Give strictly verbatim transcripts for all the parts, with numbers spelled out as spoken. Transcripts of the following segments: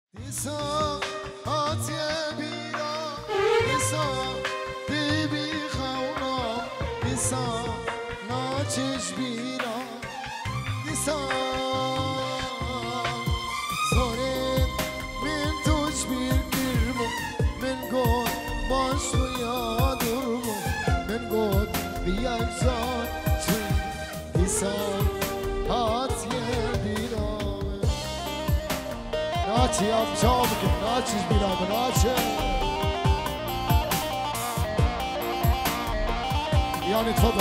دیسا آتیه بیرا دیسا دیبی خونا دیسا ناچش بیرا دیسا زورین من توش بیر بیرمو من گود باش و یادرمو من گود بیای زار چون دیسا آتیه بیرا ناچی آب چاو بکن ناچیش بیرام ناچه يعني تفضل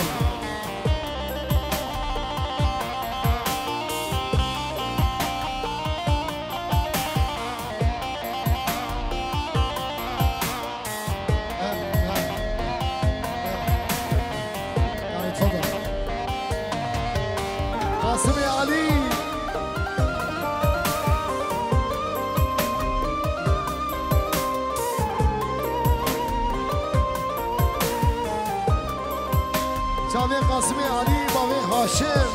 يعني تفضل قاسم يا علي جاوید قاسمی علی باوی هاشم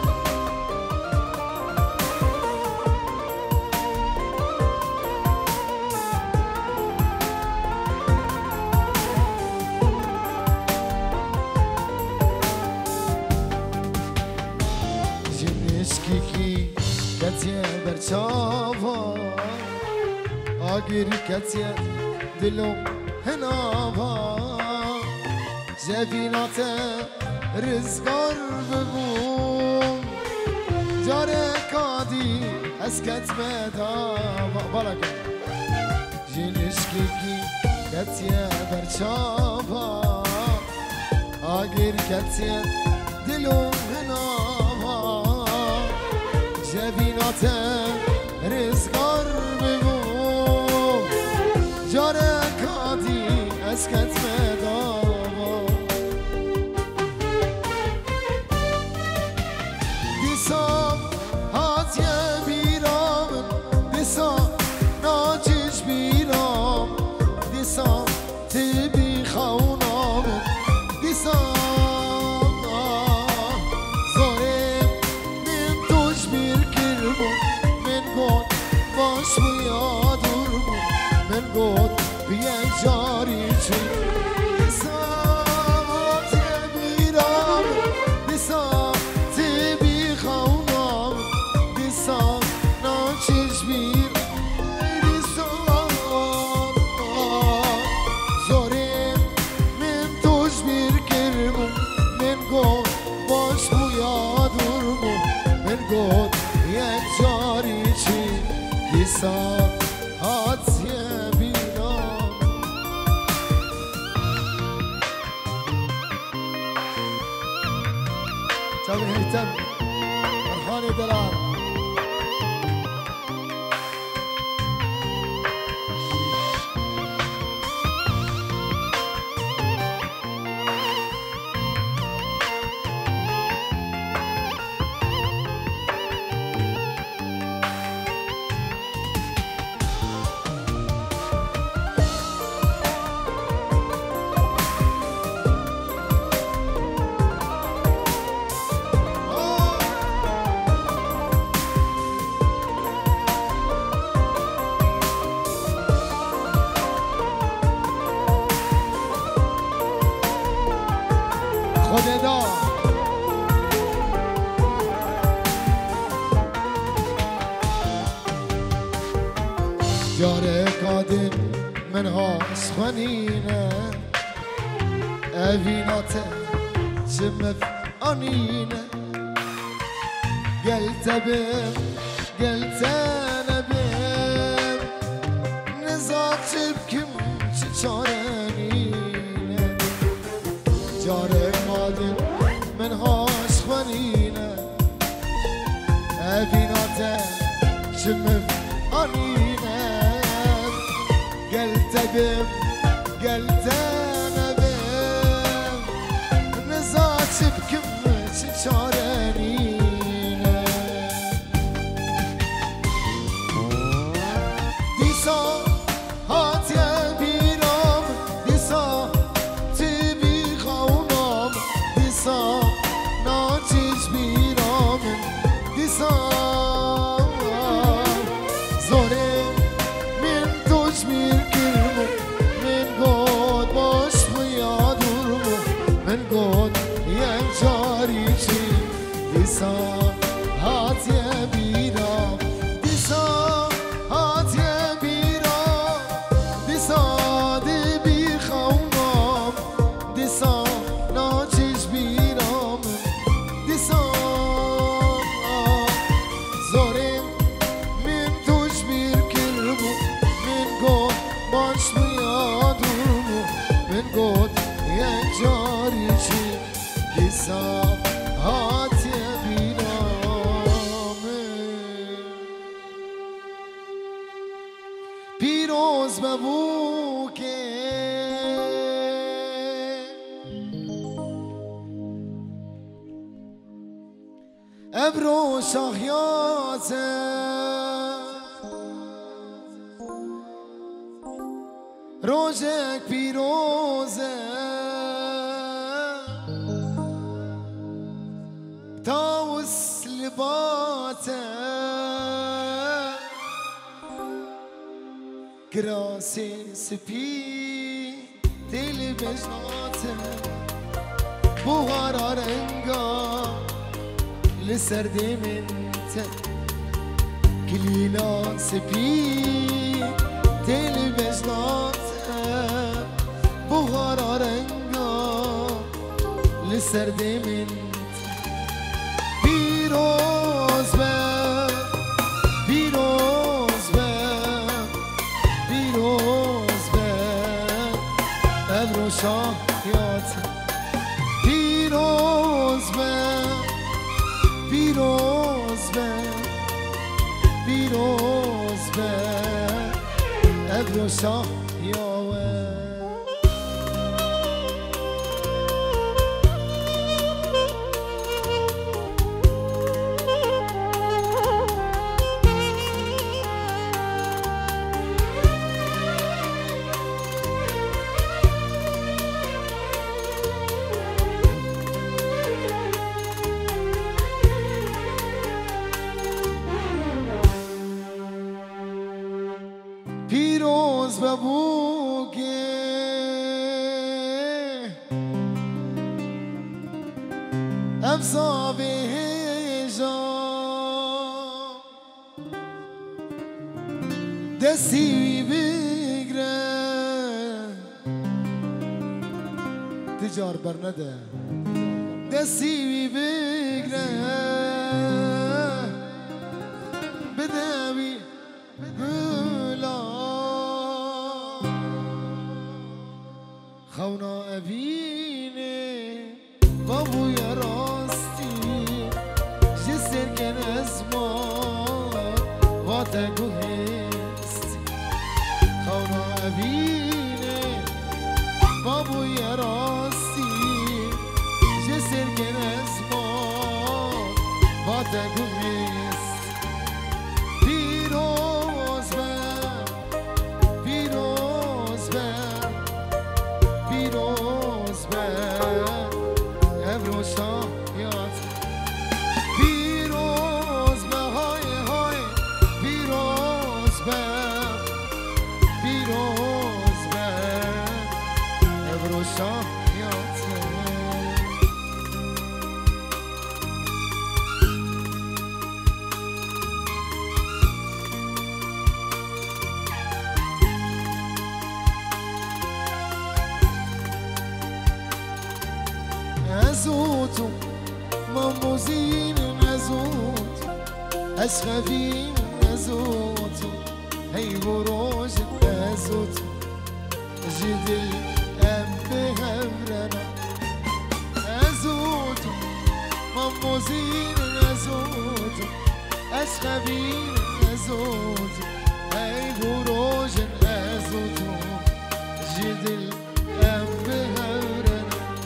جنشکی کی کتیه برچاوا آگیری کتیه دلو هناوا جبیناته رزقار ببون جاره کادی اسکت مدا برکه جنشکی کی کتیه برچاوا آگیر کتیه دلو هناوا جبیناته رزقار ببون جاره کادی اسکت مدا تبي خونام دیسا زورم من توش بیر کرمون من گود باش و یادرمون من گود بیای جاری چی دیسا تبیرام دیسا تبی خونام دیسا ناچش بیر گود یک جاری چی دیسا آتیه بیرام تابی هیتم فرحانی دلار خدا جاره قادم من هاس خنینه اویناته چمف آنینه قلت بم قلت انا بم نزاك بكم چارنینه جاره قادم من هاس خنینه اویناته چمف آنینه قلت بم قلت انا بم نزاك بكم چارنینه دیسا هاتیه بیرام دیسا تبی خونام دیسا ناچش بیرام دیسا زوره پیروز ببو که ابرو شاخیاته روزک پیروزه تاوس لباته کراسي سپی دل بجناته بوغارا رنگا لسردي منت كلينا سپی دل بجناته بوغارا رنگا لسردي منت پیروز بر پیروز بر پیروز بر ابرو شاخیات پیروز بر پیروز بر پیروز بر ابرو شاخیات پیروز ببو که افزا به هجا دستی بگره تجار برنده دستی بگره بدوی خونا ابینه بابو یا راستی جسر کن از ما واتگو هستی خونا ابینه بابو یا راستی جسر کن از ما واتگو هستی پیروز بر پیروز بر پیروز بر ابرو شاخیات پیروز بر های های پیروز بر پیروز بر ابرو شاخیات ازوتو مموزين ازوتو اشخفين ازوتو هي بروج ازوتو جدل ام بهمرنا ازوتو مموزين ازوتو اشخفين ازوتو هي بروج ازوتو جدل ام بهمرنا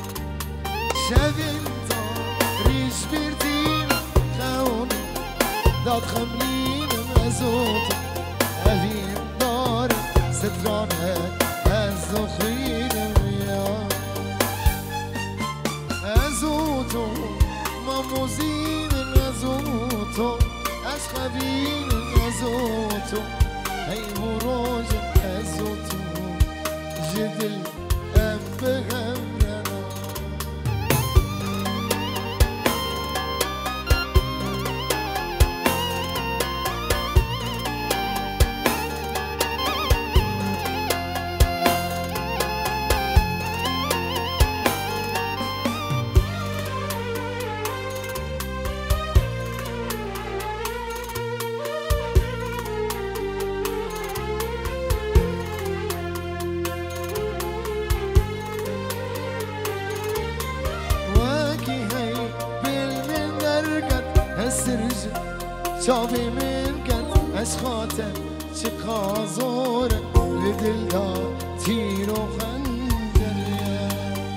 شبنتا ريش بردين خوني داد خملين مزوت أهين دار سترانة الزخرين ويا أزوتو مموزين أزوتو أشخبين أزوتو هي مروج أزوتو جدل أم بغمرنا شابي من قلب اشخاته شقا زوره دلدار تیر و خنجریه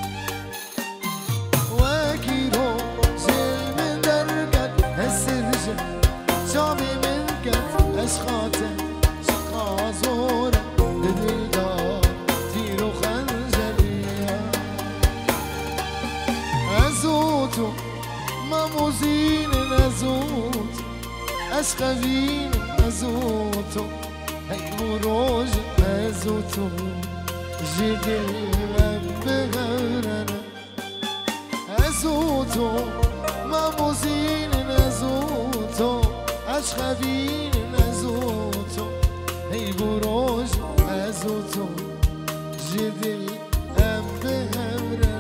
وگیرو ظلم درگت هسرجه شابی منکت اشخاطه شقازوره دلدار تیر و خنجریه ازوتو ماموزين نزوت أشقبين نزوتو هاي مروج نزوتو جدل بغرنا أزوتو ماموزين نزوتو أشقبين نزوتو هاي مروج نزوتو جدل بغرنا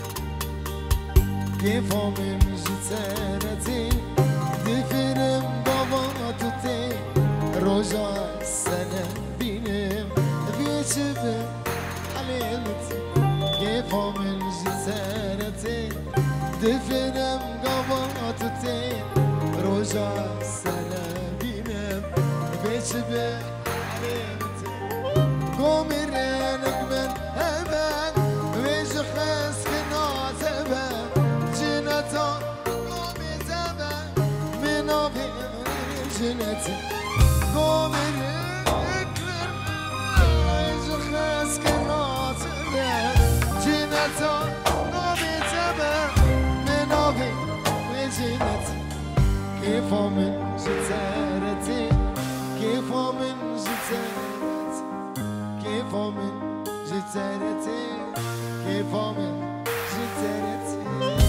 كيف من جتارتي دفرم باباتتي رجع السنة بينم بيشبه حليلتي كيف من جتارتي دفرم باباتتي رجع السنة بينم بيشبه حليلتي قوم رانك من هبان ويش خاس كنات هبان جنتي قوم الكلر خاس كنات جنتا قومي تبا من أبي وجنتي كيف من جتارتي كيف من جتارتي كيف من جتارتي كيف من جتارتي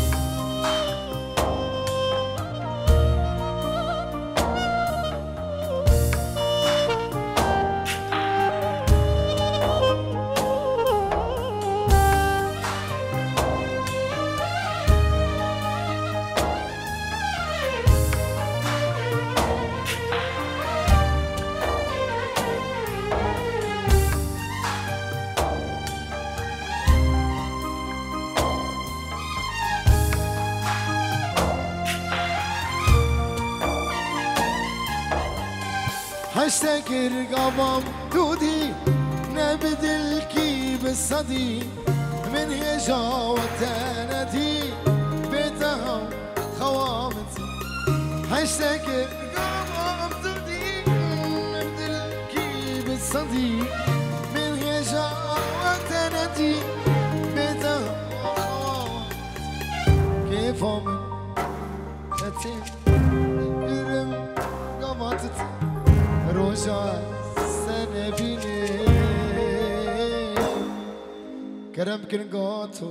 هشتكر قبام دودي نبدل كي بالصدي من يجا وتنادي بيتها خوامتي هشتكر قبام دودي نبدل كي بالصدي من يجا وتنادي بيتها خوامتي كيف من شتي برم قباتتي روشا سنة بيني كرم كنقاتو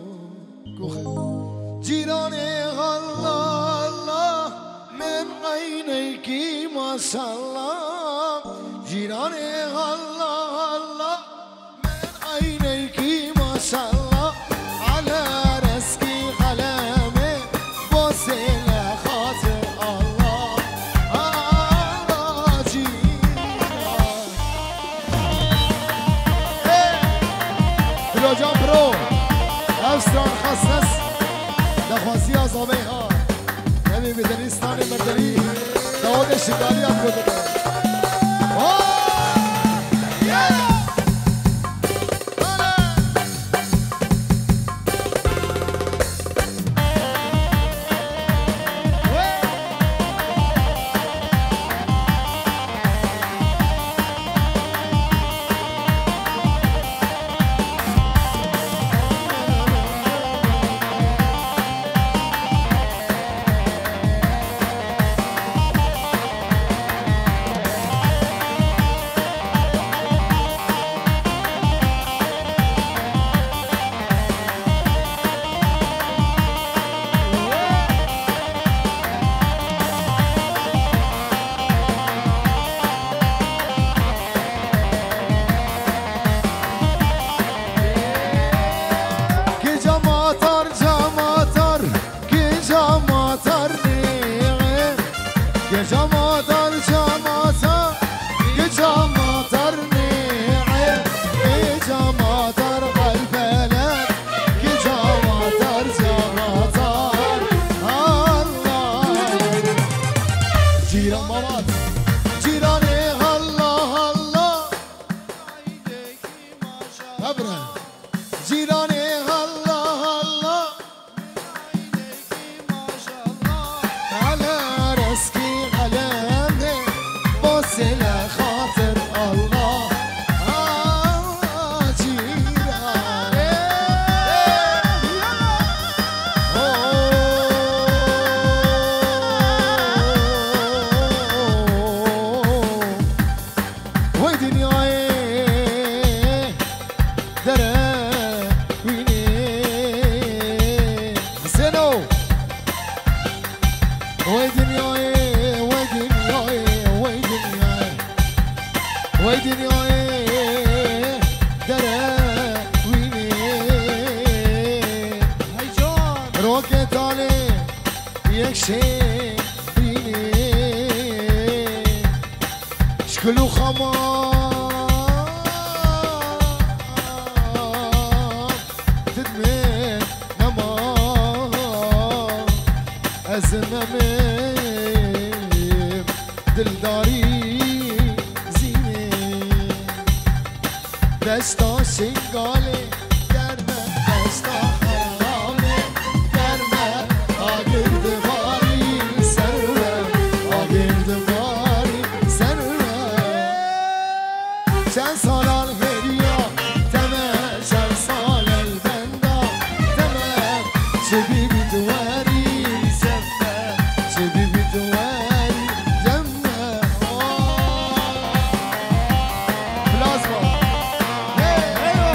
جيراني الله الله من عينيك ما شاء الله جيراني الله الله من عينيك ما شاء الله على رزقي غلامي بوسيلة خاطر الله الله جيران بلوجان برو افستان خصص دخواسی آزامه ها نمی بدنیستان مردنی داود شکاری هم کنده هبره جیرانی الله الله على رزقي علامه بوسل خاطر الله آه جيراني وي دنياي دراويني حسينو وي دنياي وي دنياي وي دنياي وي دنياي دراويني هيجان روكت علي يكشي بيني شكلو خمار تدمن نمار أزممم دلداري زيني دستا شنگالي درمه دستا حرامه درمه آگر دماری سرمه آگر دماری سرمه چند سال الهریا تمه چند سال البندا تمه چه بی بی دواری زمه چه بی بی دواری زمه پلازما هی هیو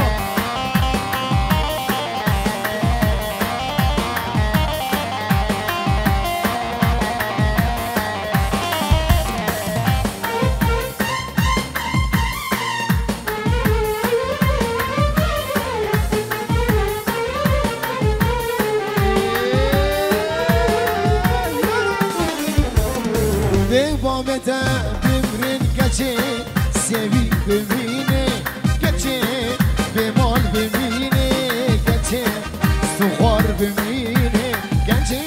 بامته بمرن گچه سوی ببینه گچه به مال ببینه گچه سخوار ببینه گچه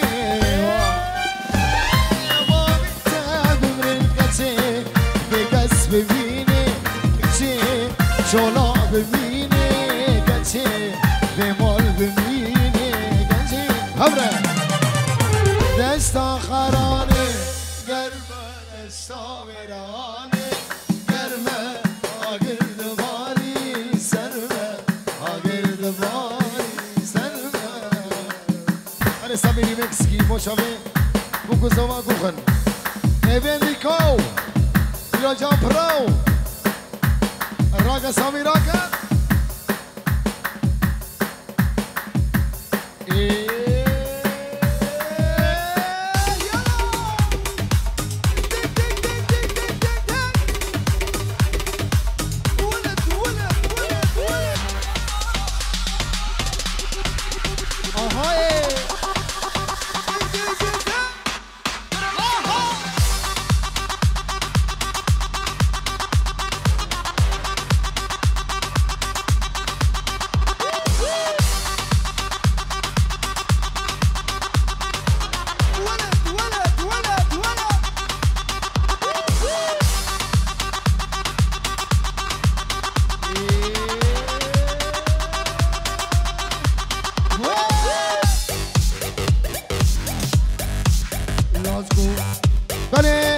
بامته بمرن گچه به گس ببینه گچه چولا ببینه گچه به مال ببینه گچه هبره دستا خرانه گرمه دستا ورانه گرمه آگر دواری سرمه آگر دواری سرمه هنه سمیری مکسکی مشاوه بکو زوا گوخن ایوین لیکو ایلا جان پراو راگا سامی راگا بله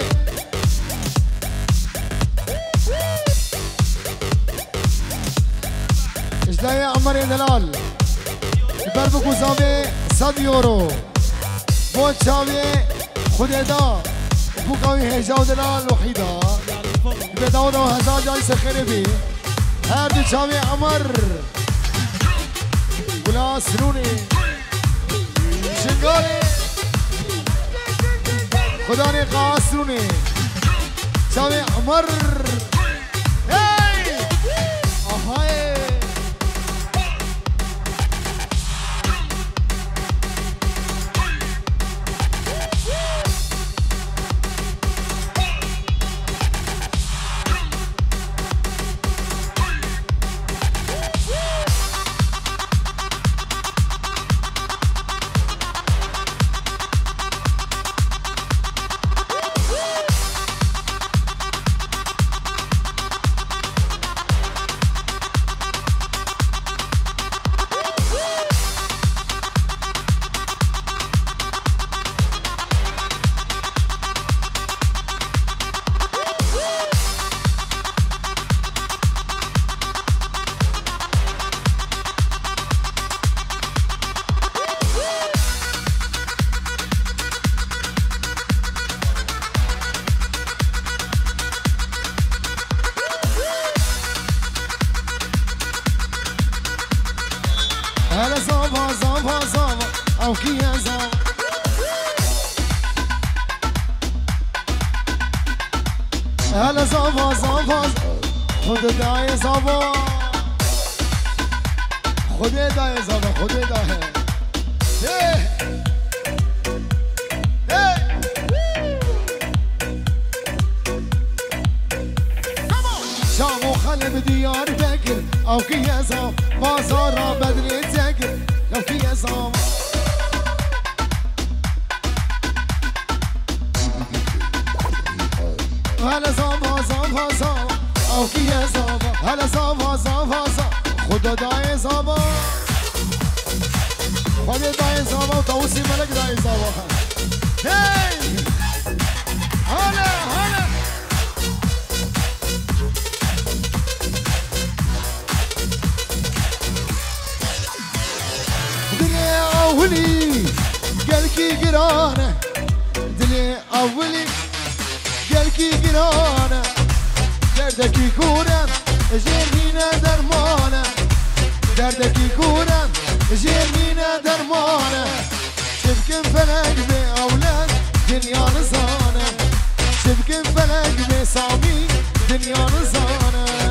اجلای عمر دلال بر بکو زاوه صد یورو بود چاوه خود ادا بکاوی هجا دلال وحیدا به داود و هزار جای سخیره بی هر دو چاوه عمر گلا سرونی شنگاری خدا نے قاسرونی چاوه عمر هی آهای او کی ازا هلا صافا صافا خود دای صافا خود دای صافا خود دای شام و خلب دیار بکر او کی ازا بازار را بدری تکر او کی ازا هلا صافا صافا صافا او کی صافا هلا صافا صافا صافا خدا دای صافا خدا دای صافا توسی ملک دای صافا هی هلا هلا دلی اولی گلکی گرانه دلی اولی گلکی گرانه دردکی کورم جرمینه درمانه دردکی کورم جرمینه درمانه شبکن فلک به اولاد دنیا نزانه شبکن فلک به سامی دنیا نزانه